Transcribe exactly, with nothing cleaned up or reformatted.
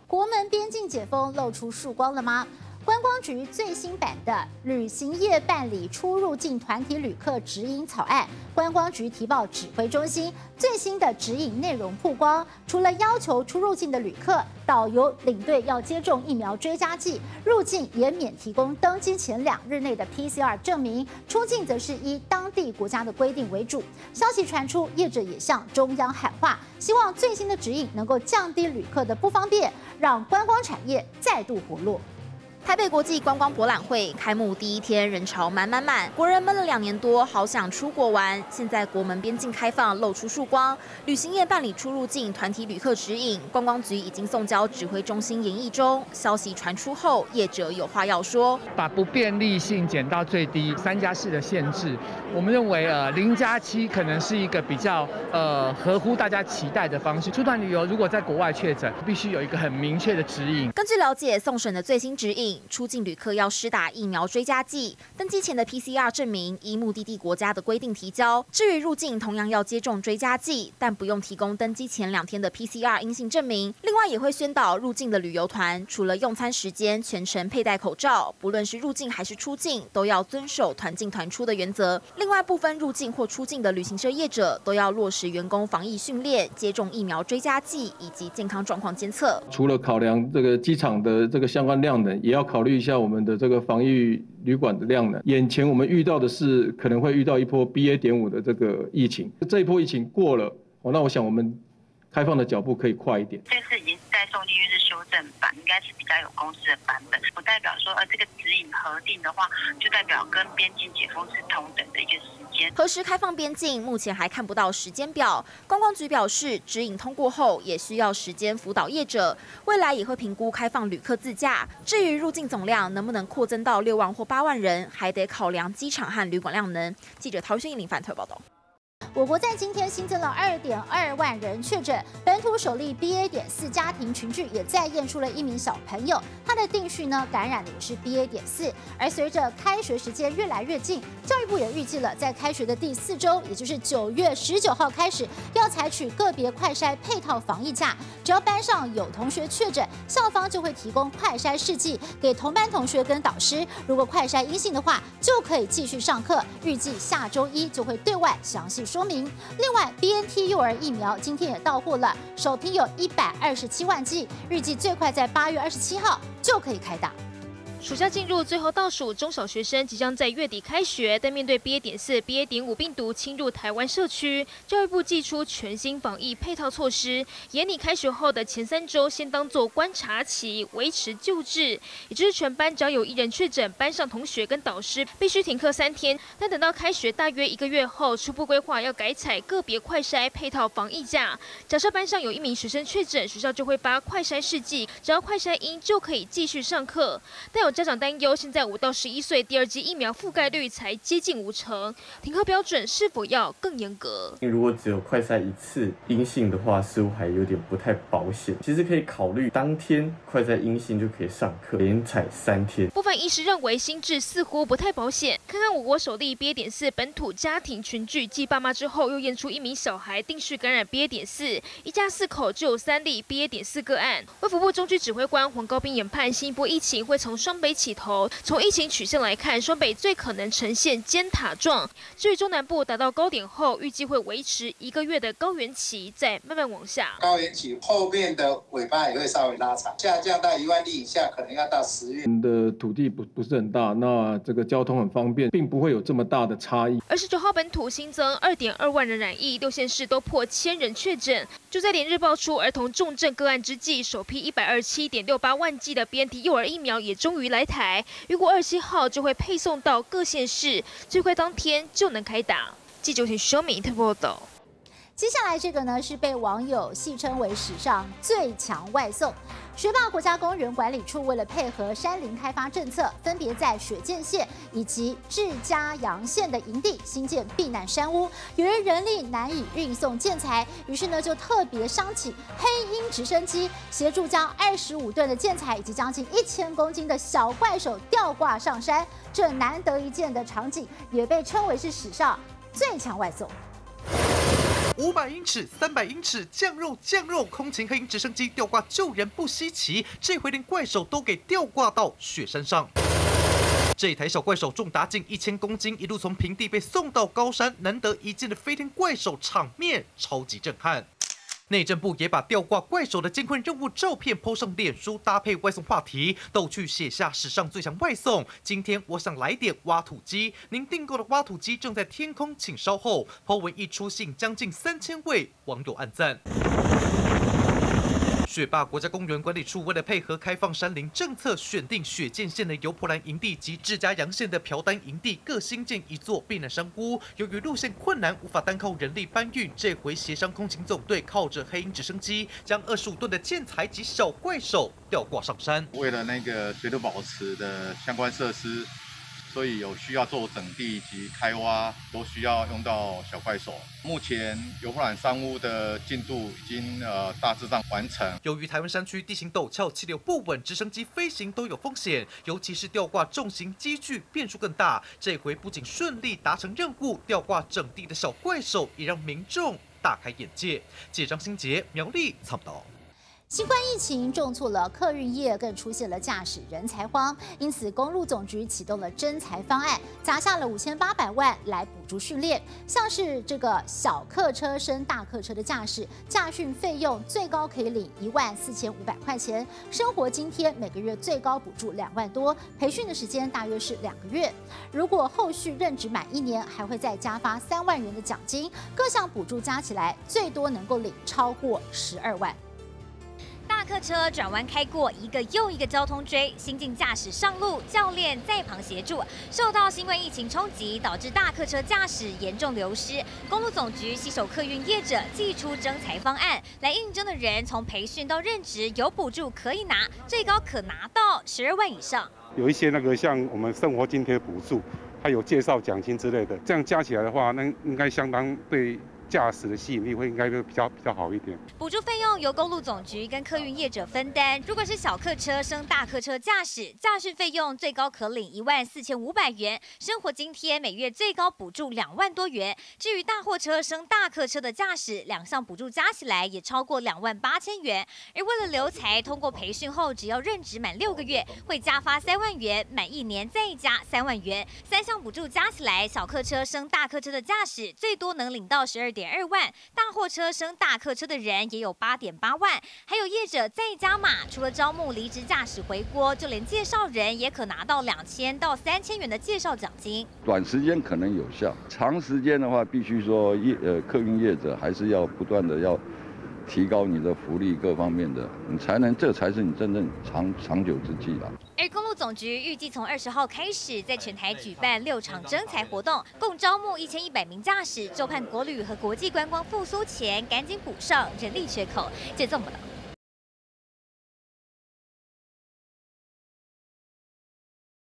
国门边境解封露出曙光了吗？观光局最新版的旅行业办理出入境团体旅客指引草案，观光局提报指挥中心最新的指引内容曝光。除了要求出入境的旅客、导游、领队要接种疫苗追加剂，入境也免提供登机前两日内的 P C R 证明，出境则是依当地国家的规定为主。消息传出，业者也向中央喊话，希望最新的指引能够降低旅客的不方便，让观光产业再度活络。 台北国际观光博览会开幕第一天，人潮满满满，国人闷了两年多，好想出国玩。现在国门边境开放，露出曙光。旅行业办理出入境团体旅客指引，观光局已经送交指挥中心研议中。消息传出后，业者有话要说： 把不便利性减到最低，三加四的限制，我们认为呃零加七可能是一个比较呃合乎大家期待的方式。出团旅游如果在国外确诊，必须有一个很明确的指引。 根据了解，送审的最新指引。出境旅客要施打疫苗追加剂，登机前的 P C R 证明依目的地国家的规定提交。至于入境，同样要接种追加剂，但不用提供登机前两天的 P C R 阴性证明。另外也会宣导入境的旅游团，除了用餐时间全程佩戴口罩，不论是入境还是出境，都要遵守团进团出的原则。另外，部分入境或出境的旅行社业者都要落实员工防疫训练、接种疫苗追加剂以及健康状况监测。 除了考量这个机场的这个相关量能，也要考虑一下我们的这个防疫旅馆的量能。眼前我们遇到的是可能会遇到一波 B A 点五的这个疫情，这一波疫情过了，哦，那我想我们开放的脚步可以快一点。 这次已经在送进去是修正版，应该是比较有公司的版本，不代表说呃这个指引核定的话，就代表跟边境解封是同等的一个时间。 何时开放边境，目前还看不到时间表。观光局表示，指引通过后也需要时间辅导业者，未来也会评估开放旅客自驾。至于入境总量能不能扩增到六万或八万人，还得考量机场和旅馆量能。记者陶轩、林范特报道。 我国在今天新增了二点二万人确诊，本土首例 B A 点四家庭群聚也再验出了一名小朋友，他的定序呢感染的也是 B A 点四。而随着开学时间越来越近，教育部也预计了在开学的第四周，也就是九月十九号开始，要采取个别快筛配套防疫假，只要班上有同学确诊，校方就会提供快筛试剂给同班同学跟导师，如果快筛阴性的话，就可以继续上课。预计下周一就会对外详细说明。另外 ，B N T 幼儿疫苗今天也到货了，首批有一百二十七万剂，预计最快在八月二十七号就可以开打。 暑假进入最后倒数，中小学生即将在月底开学，但面对 B A 点四、B A 点五病毒侵入台湾社区，教育部祭出全新防疫配套措施，严拟开学后的前三周先当作观察期，维持旧制，也就是全班只要有一人确诊，班上同学跟导师必须停课三天。但等到开学大约一个月后，初步规划要改采个别快筛配套防疫假。假设班上有一名学生确诊，学校就会发快筛试剂，只要快筛阴就可以继续上课。但有家长担忧，现在五到十一岁第二剂疫苗覆盖率才接近五成，停课标准是否要更严格？ 如果只有快筛一次阴性的话，似乎还有点不太保险。其实可以考虑当天快筛阴性就可以上课，连采三天。 部分医师认为新制似乎不太保险。看看我国首例 B A 点四本土家庭群聚，继爸妈之后又验出一名小孩定序感染 B A 点四，一家四口就有三例 B A 点四个案。卫福部中区指挥官黄高斌研判，新一波疫情会从双北起头，从疫情曲线来看，双北最可能呈现尖塔状。至于中南部达到高点后，预计会维持一个月的高原期，再慢慢往下。 高原期后面的尾巴也会稍微拉长，下降到一万例以下，可能要到十月。 的土地不不是很大，那这个交通很方便，并不会有这么大的差异。 二十九号本土新增二点二万人染疫，六县市都破千人确诊。就在连日爆出儿童重症个案之际，首批一百二十七点六八万剂的 B N T 幼儿疫苗也终于来台。预估二十七号就会配送到各县市，最快当天就能开打。记者徐修敏特报道。 接下来这个呢是被网友戏称为史上最强外送。学霸国家公园管理处为了配合山林开发政策，分别在雪见县以及志嘉阳县的营地新建避难山屋。由于人力难以运送建材，于是呢就特别商起黑鹰直升机，协助将二十五吨的建材以及将近一千公斤的小怪手吊挂上山。这难得一见的场景，也被称为是史上最强外送。 五百英尺、三百英尺，降肉降肉，空勤黑鹰直升机吊挂救人不稀奇，这回连怪手都给吊挂到雪山上。这台小怪手重达近一千公斤，一路从平地被送到高山，难得一见的飞天怪手，场面超级震撼。内政部也把吊挂怪手的艰困任务照片 po 上脸书，搭配外送话题，逗趣写下史上最强外送。今天我想来点挖土机，您订购的挖土机正在天空，请稍后。po 文一出，吸引将近三千位网友按赞。雪霸国家公园管理处为了配合开放山林政策，选定雪见县的油婆兰营地及志嘉洋县的朴丹营地各新建一座避难山屋。由于路线困难，无法单靠人力搬运，这回协商空勤总队靠着黑鹰直升机，将二十五吨的建材及小怪手吊挂上山。 为了那个水土保持的相关设施，所以有需要做整地及开挖，都需要用到小怪手。目前油婆兰山屋的进度已经呃大致上完成。 由于台湾山区地形陡峭、气流不稳，直升机飞行都有风险，尤其是吊挂重型机具，变数更大。这回不仅顺利达成任务，吊挂整地的小怪手也让民众大开眼界。记者张新杰苗栗采访。 新冠疫情重挫了客运业，更出现了驾驶人才荒，因此公路总局启动了征才方案，砸下了五千八百万来补助训练。像是这个小客车升大客车的驾驶，驾训费用最高可以领一万四千五百块钱，生活津贴每个月最高补助两万多，培训的时间大约是两个月。如果后续任职满一年，还会再加发三万元的奖金，各项补助加起来最多能够领超过十二万。 大客车转弯开过一个又一个交通锥，新进驾驶上路，教练在旁协助。受到新冠疫情冲击，导致大客车驾驶严重流失。公路总局携手客运业者，祭出征才方案，来应征的人从培训到任职有补助可以拿，最高可拿到十二万以上。 有一些那个像我们生活津贴补助，还有介绍奖金之类的，这样加起来的话，那应该相当对驾驶的吸引力会应该会比较比较好一点。 补助费用由公路总局跟客运业者分担。如果是小客车升大客车驾驶，驾训费用最高可领一万四千五百元，生活津贴每月最高补助两万多元。至于大货车升大客车的驾驶，两项补助加起来也超过两万八千元。而为了留才，通过培训后，只要任职满六个月，会加发三万元，满一年再加三万元。三项补助加起来，小客车升大客车的驾驶最多能领到十二点二万，大货车升大客车的人也有八点八万，还有业者再加码，除了招募离职驾驶回锅，就连介绍人也可拿到两千到三千元的介绍奖金。 短时间可能有效，长时间的话，必须说业呃客运业者还是要不断的要提高你的福利各方面的，你才能这才是你真正长长久之计啦。 而公路总局预计从二十号开始，在全台举办六场征才活动，共招募一千一百名驾驶，就盼国旅和国际观光复苏前，赶紧补上人力缺口。谢总报道。